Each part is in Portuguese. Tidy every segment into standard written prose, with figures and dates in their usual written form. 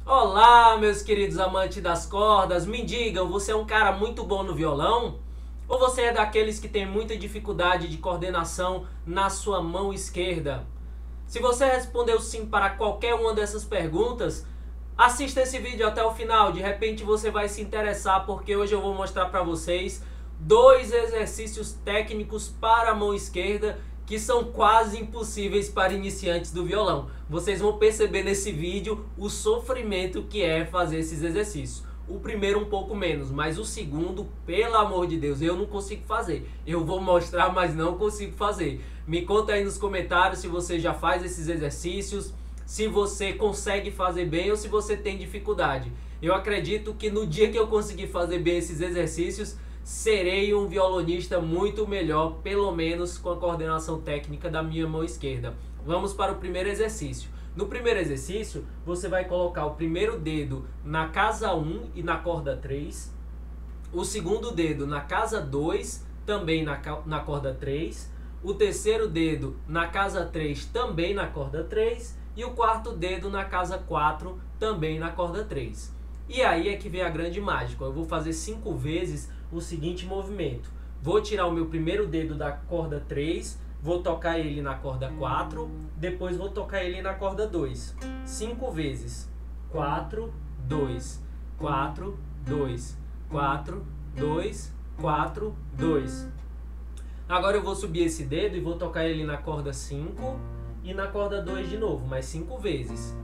Olá, meus queridos amantes das cordas, me digam, você é um cara muito bom no violão? Ou você é daqueles que tem muita dificuldade de coordenação na sua mão esquerda? Se você respondeu sim para qualquer uma dessas perguntas, assista esse vídeo até o final, de repente você vai se interessar porque hoje eu vou mostrar para vocês dois exercícios técnicos para a mão esquerda que são quase impossíveis para iniciantes do violão. Vocês vão perceber nesse vídeo o sofrimento que é fazer esses exercícios. O primeiro um pouco menos, mas o segundo, pelo amor de Deus, eu não consigo fazer. Eu vou mostrar, mas não consigo fazer. Me conta aí nos comentários se você já faz esses exercícios, se você consegue fazer bem ou se você tem dificuldade. Eu acredito que no dia que eu conseguir fazer bem esses exercícios, serei um violonista muito melhor, pelo menos com a coordenação técnica da minha mão esquerda. Vamos para o primeiro exercício. No primeiro exercício, você vai colocar o primeiro dedo na casa 1 e na corda 3, o segundo dedo na casa 2, também na corda 3, o terceiro dedo na casa 3, também na corda 3, e o quarto dedo na casa 4, também na corda 3. E aí é que vem a grande mágica. Eu vou fazer 5 vezes o seguinte movimento. Vou tirar o meu primeiro dedo da corda 3, vou tocar ele na corda 4, depois vou tocar ele na corda 2. 5 vezes. 4, 2, 4, 2, 4, 2, 4, 2. Agora eu vou subir esse dedo e vou tocar ele na corda 5 e na corda 2 de novo, mais 5 vezes.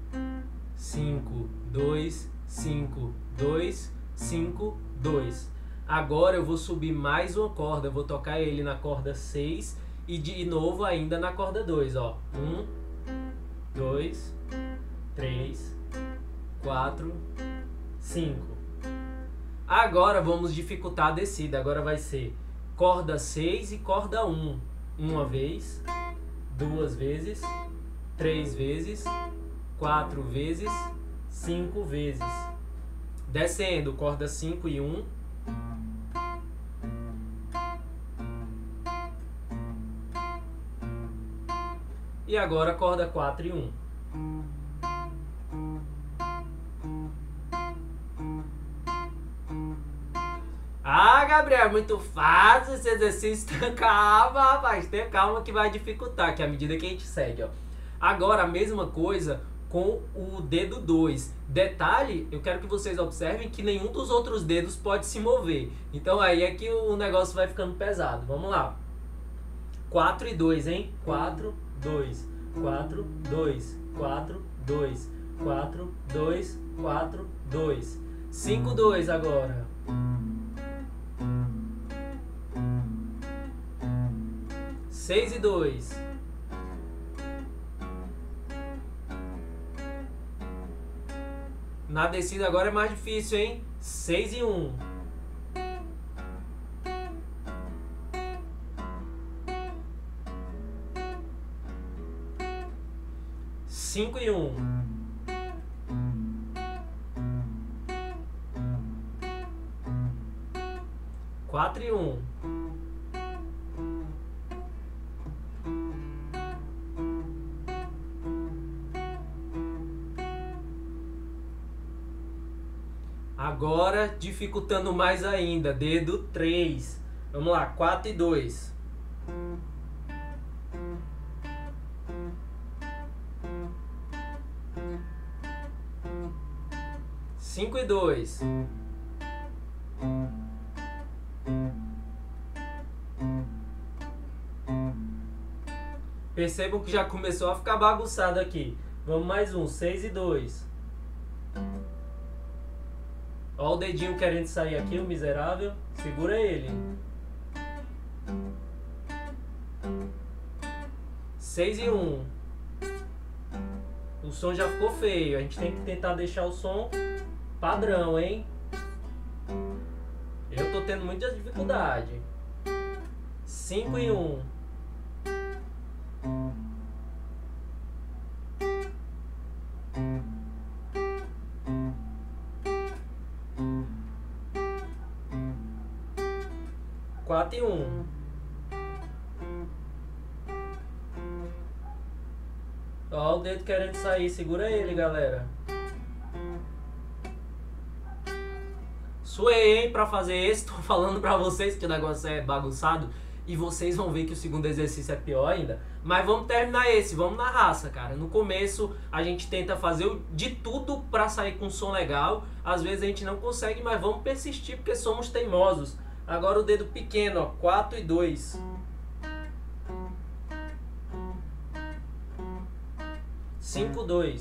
5, 2, 5, 2, 5, 2. Agora eu vou subir mais uma corda, eu vou tocar ele na corda 6 e de novo ainda na corda 2, ó. 1, 2, 3, 4, 5. Agora vamos dificultar a descida. Agora vai ser corda 6 e corda 1. Uma vez, duas vezes, 3 vezes, 4 vezes, 5 vezes. Descendo, corda 5 e 1. E agora corda 4 e 1. Ah, Gabriel, muito fácil esse exercício. Calma, rapaz, tenha calma que vai dificultar, que é à medida que a gente segue, ó. Agora a mesma coisa com o dedo 2. Detalhe, eu quero que vocês observem que nenhum dos outros dedos pode se mover. Então aí é que o negócio vai ficando pesado. Vamos lá. 4 e 2, hein? 4, 2, 4, 2, 4, 2, 4, 2, 4, 2. 5, 2 agora. 6 e 2. Na descida agora é mais difícil, hein? 6 e 1. 5 e 1. 4 e 1. Agora, dificultando mais ainda, dedo 3. Vamos lá, 4 e 2. 5 e 2. 'Percebam que já começou a ficar bagunçado aqui. Vamos mais um, 6 e 2. Ó o dedinho querendo sair aqui, o miserável. Segura ele. 6 e 1. O som já ficou feio. A gente tem que tentar deixar o som padrão, hein? Eu tô tendo muita dificuldade. 5 e 1. 4 e 1. Ó o dedo querendo sair. Segura ele, galera. Suei, hein, pra fazer esse. Tô falando pra vocês que o negócio é bagunçado. E vocês vão ver que o segundo exercício é pior ainda. Mas vamos terminar esse, vamos na raça, cara. No começo a gente tenta fazer de tudo pra sair com um som legal. Às vezes a gente não consegue, mas vamos persistir porque somos teimosos. Agora o dedo pequeno, ó, 4 e 2. 5, 2.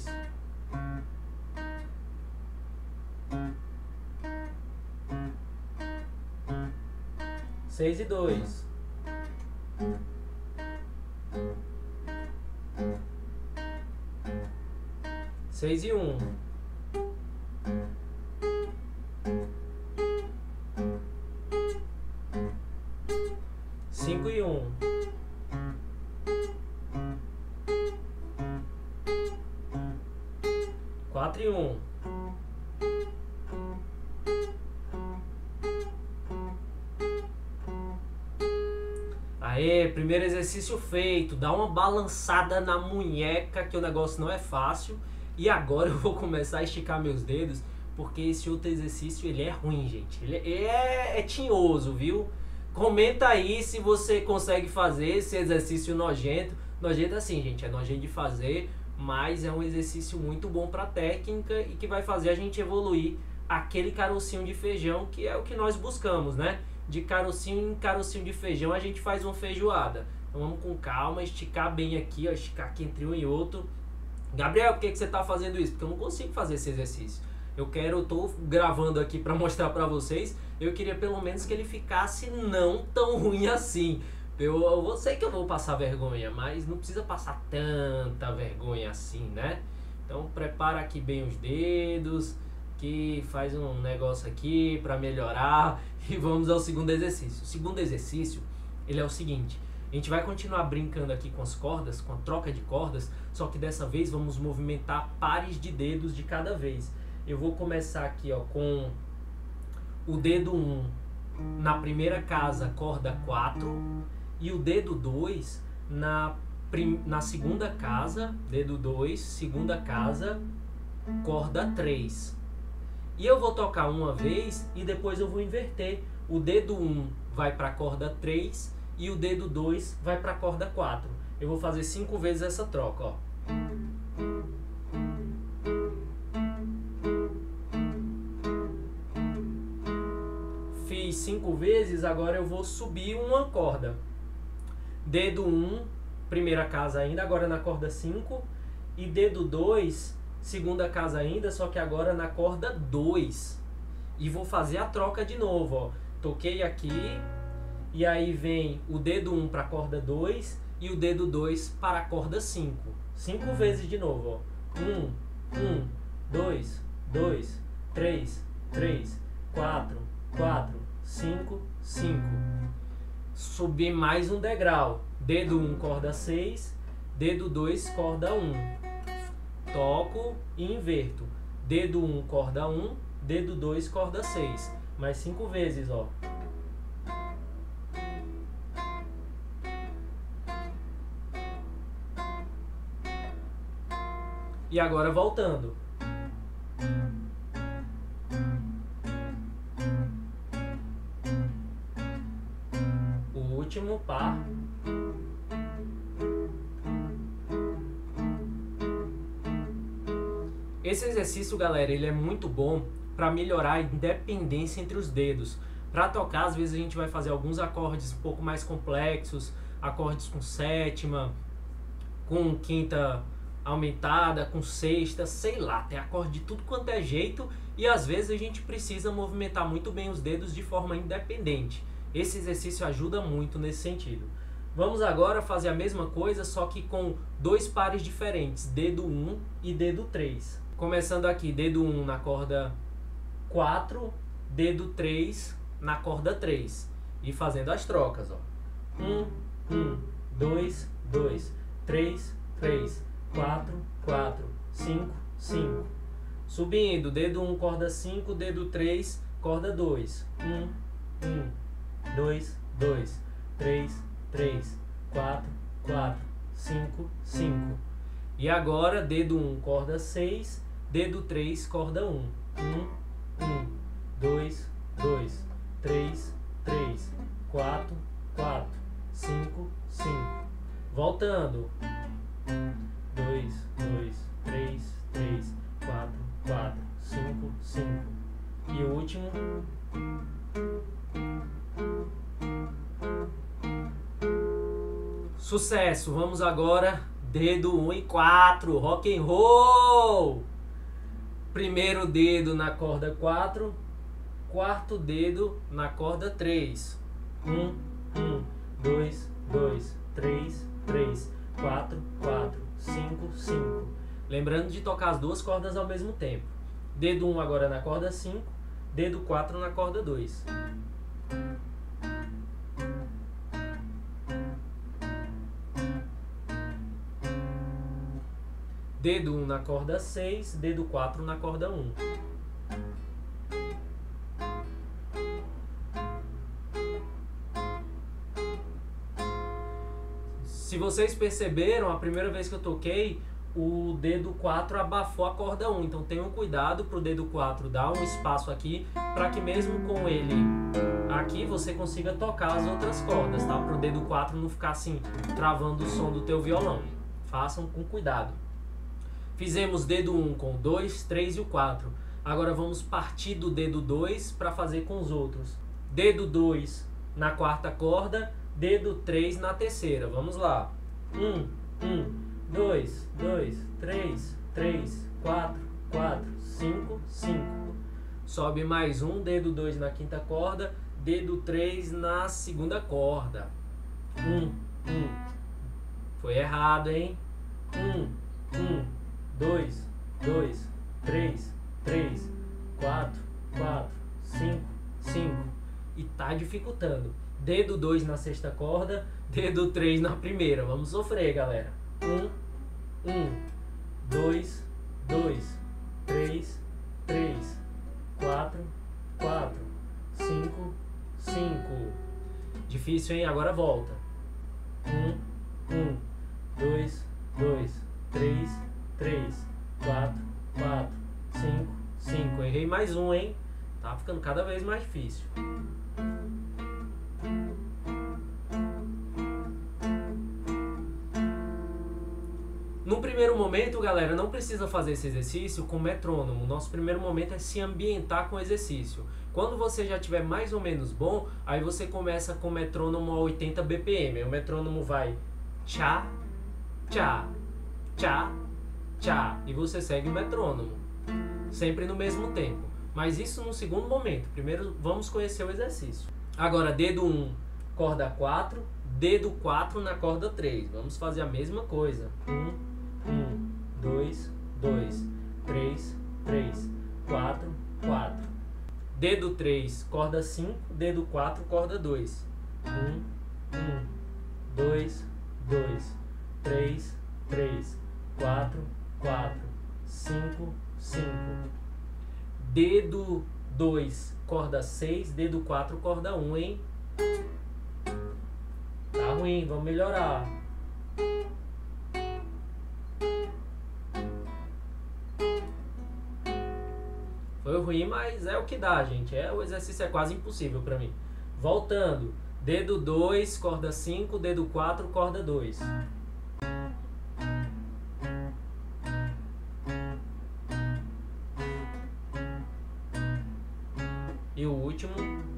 6 e 2. 6 e 1. 5 e 1. 4 e 1. 'Aê, primeiro exercício feito. Dá uma balançada na munheca que o negócio não é fácil. E agora eu vou começar a esticar meus dedos, porque esse outro exercício ele é ruim, gente. Ele é tinhoso, viu? Comenta aí se você consegue fazer esse exercício nojento. Nojento assim, gente, é nojento de fazer, mas é um exercício muito bom para técnica e que vai fazer a gente evoluir aquele carocinho de feijão, que é o que nós buscamos, né? De carocinho em carocinho de feijão a gente faz uma feijoada. Então vamos com calma, esticar bem aqui, ó, esticar aqui entre um e outro. Gabriel, por que você está fazendo isso? Porque eu não consigo fazer esse exercício. Eu tô gravando aqui para mostrar para vocês. Eu queria pelo menos que ele ficasse não tão ruim assim. Eu sei que eu vou passar vergonha, mas não precisa passar tanta vergonha assim, né? Então prepara aqui bem os dedos, que faz um negócio aqui para melhorar. E vamos ao segundo exercício. O segundo exercício, ele é o seguinte: a gente vai continuar brincando aqui com as cordas, com a troca de cordas, só que dessa vez vamos movimentar pares de dedos de cada vez. Eu vou começar aqui, ó, com o dedo 1 na primeira casa, corda 4, e o dedo 2 na segunda casa, dedo 2, segunda casa, corda 3. E eu vou tocar uma vez e depois eu vou inverter. O dedo 1 vai para a corda 3 e o dedo 2 vai para a corda 4. Eu vou fazer 5 vezes essa troca, ó. Fiz 5 vezes, agora eu vou subir uma corda. Dedo 1, primeira casa ainda, agora na corda 5. E dedo 2, segunda casa ainda, só que agora na corda 2. E vou fazer a troca de novo, ó. Toquei aqui, e aí vem o dedo 1 para a corda 2 e o dedo 2 para a corda 5. 5 vezes de novo, ó. 1, 2, 2, 3, 3, 4, 4, 5, 5. Subir mais um degrau. Dedo 1, corda 6, dedo 2, corda 1. Toco e inverto. Dedo 1, corda 1, dedo 2, corda 6. Mais 5 vezes, ó. E agora voltando. O último par. Esse exercício, galera, ele é muito bom para melhorar a independência entre os dedos. Para tocar, às vezes a gente vai fazer alguns acordes um pouco mais complexos, acordes com sétima, com quinta aumentada, com sexta, sei lá, tem acorde de tudo quanto é jeito e às vezes a gente precisa movimentar muito bem os dedos de forma independente. Esse exercício ajuda muito nesse sentido. Vamos agora fazer a mesma coisa, só que com dois pares diferentes, dedo 1 e dedo 3. Começando aqui, dedo 1 na corda 4, dedo 3 na corda 3. E fazendo as trocas, ó. 1, 1, 2, 2, 3, 3, 4, 4, 5, 5. Subindo, dedo 1, corda 5, dedo 3, corda 2. 1, 1, 2, 2, 3, 3, 4, 4, 5, 5. E agora, dedo 1, corda 6, dedo 3, corda 1. 1, 1, 2, 2, 3, 3, 4, 4, 5, 5. Voltando. 2, 2, 3, 3, 4, 4, 5, 5. E o último. Sucesso! Vamos agora, dedo 1 e 4, rock and roll! Primeiro dedo na corda 4, quarto dedo na corda 3. 1, 1, 2, 2, 3, 3, 4, 4, 5, 5. Lembrando de tocar as duas cordas ao mesmo tempo. Dedo 1 agora na corda 5, dedo 4 na corda 2. Dedo 1 na corda 6, dedo 4 na corda 1. Se vocês perceberam, a primeira vez que eu toquei, o dedo 4 abafou a corda 1. Então tenham cuidado para o dedo 4 dar um espaço aqui, para que mesmo com ele aqui você consiga tocar as outras cordas, tá? Para o dedo 4 não ficar assim, travando o som do teu violão. Façam com cuidado. Fizemos dedo 1 com o 2, 3 e o 4. Agora vamos partir do dedo 2 para fazer com os outros. Dedo 2 na quarta corda, dedo 3 na terceira. Vamos lá. 1, 1, 2, 2, 3, 3, 4, 4, 5, 5. Sobe mais um, dedo 2 na quinta corda, dedo 3 na segunda corda. 1, 1. Foi errado, hein? 1, 1. 2, 2, 3, 3, 4, 4, 5, 5. E tá dificultando. Dedo 2 na sexta corda, dedo 3 na primeira. Vamos sofrer, galera. 1, 1, 2, 2, 3, 3, 4, 4, 5, 5. Difícil, hein? Agora volta. 1, 1, 2, 2, 3, 3, 4, 4, 5, 5. Errei mais um, hein? Tá ficando cada vez mais difícil. No primeiro momento, galera, não precisa fazer esse exercício com metrônomo. Nosso primeiro momento é se ambientar com o exercício. Quando você já tiver mais ou menos bom, aí você começa com o metrônomo a 80 BPM. Aí o metrônomo vai tchá, tchá, tchá, tchá, e você segue o metrônomo, sempre no mesmo tempo. Mas isso no segundo momento. Primeiro vamos conhecer o exercício. Agora dedo 1, corda 4, dedo 4 na corda 3. Vamos fazer a mesma coisa. 1, 1, 2, 2, 3, 3, 4, 4. Dedo 3, corda 5, dedo 4, corda 2. 1, 1, 2, 2, 3, 3, 4, 4, 5, 5. Dedo 2, corda 6, dedo 4, corda 1, hein? Tá ruim, vamos melhorar. Foi ruim, mas é o que dá, gente. O exercício é quase impossível pra mim. Voltando. Dedo 2, corda 5, dedo 4, corda 2. E o último.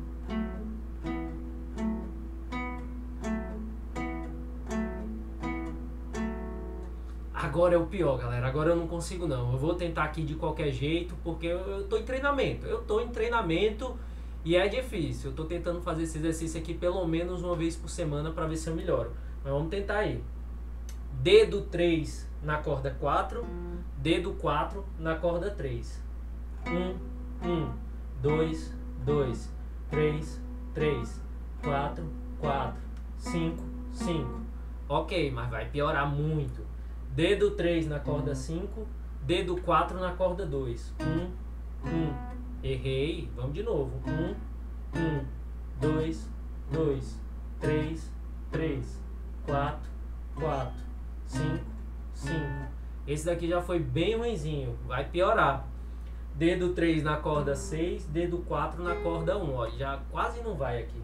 Agora é o pior, galera. Agora eu não consigo não. Eu vou tentar aqui de qualquer jeito, porque eu tô em treinamento. Eu tô em treinamento e é difícil. Eu tô tentando fazer esse exercício aqui pelo menos uma vez por semana para ver se eu melhoro. Mas vamos tentar aí. Dedo 3 na corda 4, dedo 4 na corda 3. 1, 1, 2, 2, 3, 3, 4, 4, 5, 5. Ok, mas vai piorar muito. Dedo 3 na corda 5, dedo 4 na corda 2. 1, 1. Errei. Vamos de novo. 1, 1, 2, 2, 3, 3, 4, 4, 5, 5. Esse daqui já foi bem ruinzinho. Vai piorar. Dedo 3 na corda 6, dedo 4 na corda 1, ó, já quase não vai aqui.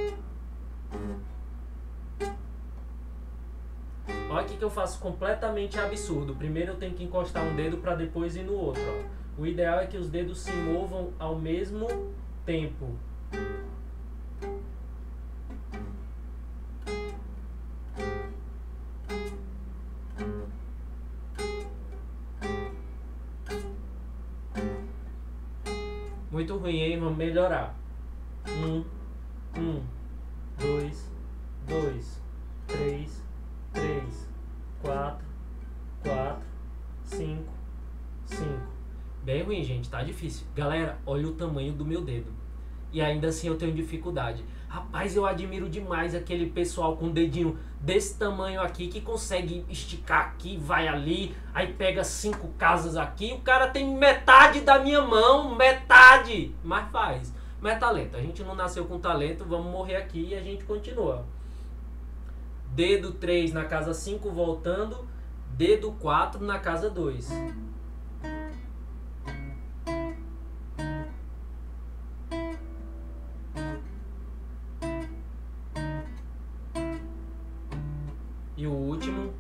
Olha aqui que eu faço completamente absurdo. Primeiro eu tenho que encostar um dedo para depois ir no outro, ó. O ideal é que os dedos se movam ao mesmo tempo. Muito ruim, hein? Vamos melhorar. 1, 2, 3, 4, 5. Bem ruim, gente. Tá difícil. Galera, olha o tamanho do meu dedo. E ainda assim eu tenho dificuldade. Rapaz, eu admiro demais aquele pessoal com o dedinho desse tamanho aqui, que consegue esticar aqui, vai ali, aí pega 5 casas aqui. O cara tem metade da minha mão, metade, mas faz. Mas é talento, a gente não nasceu com talento, vamos morrer aqui e a gente continua. Dedo 3 na casa 5 voltando, dedo 4 na casa 2. E o último.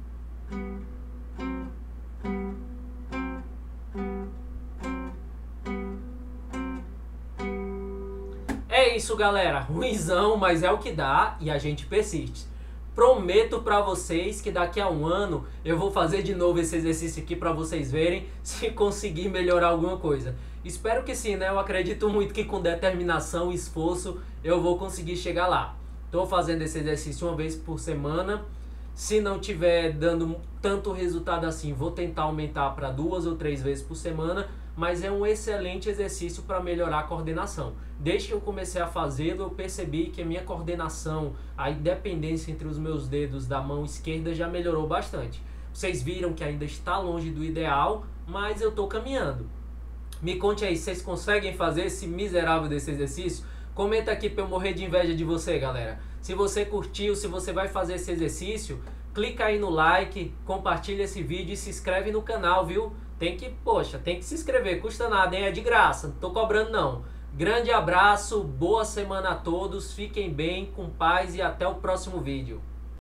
É isso, galera. Ruizão, mas é o que dá e a gente persiste. Prometo pra vocês que daqui a um ano eu vou fazer de novo esse exercício aqui pra vocês verem se conseguir melhorar alguma coisa. Espero que sim, né? Eu acredito muito que com determinação e esforço eu vou conseguir chegar lá. Tô fazendo esse exercício uma vez por semana. Se não tiver dando tanto resultado assim, vou tentar aumentar para 2 ou 3 vezes por semana, mas é um excelente exercício para melhorar a coordenação. Desde que eu comecei a fazê-lo, eu percebi que a minha coordenação, a independência entre os meus dedos da mão esquerda já melhorou bastante. Vocês viram que ainda está longe do ideal, mas eu estou caminhando. Me conte aí, vocês conseguem fazer esse miserável desse exercício? Comenta aqui para eu morrer de inveja de você, galera. Se você curtiu, se você vai fazer esse exercício, clica aí no like, compartilha esse vídeo e se inscreve no canal, viu? Tem que se inscrever, custa nada, hein? É de graça, não tô cobrando não. Grande abraço, boa semana a todos, fiquem bem, com paz e até o próximo vídeo.